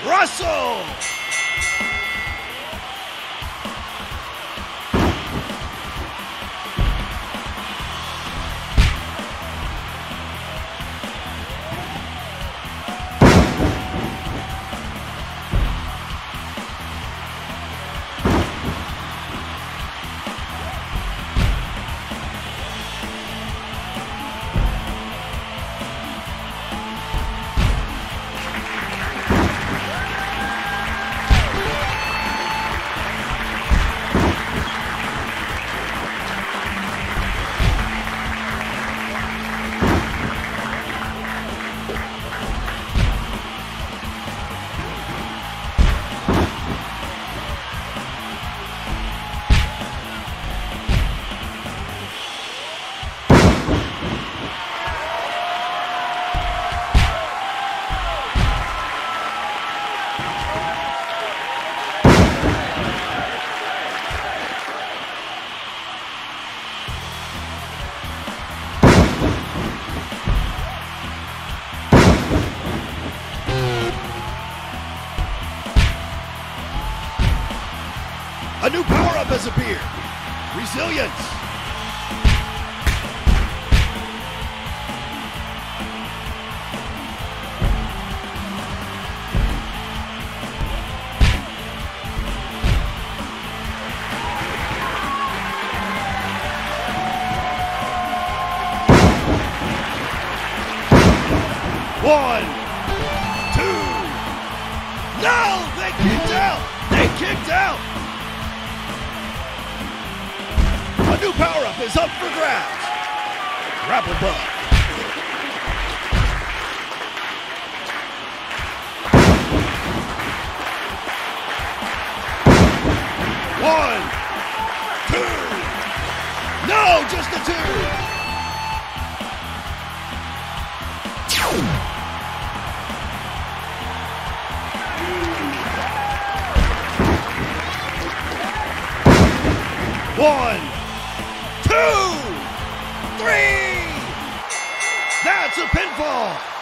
Russell! A new power-up has appeared. Resilience. One, two. No, they kicked out. They kicked out. A new power-up is up for grabs. Grapple bug. One, two. No, just the two. One, two, three. That's a pinfall.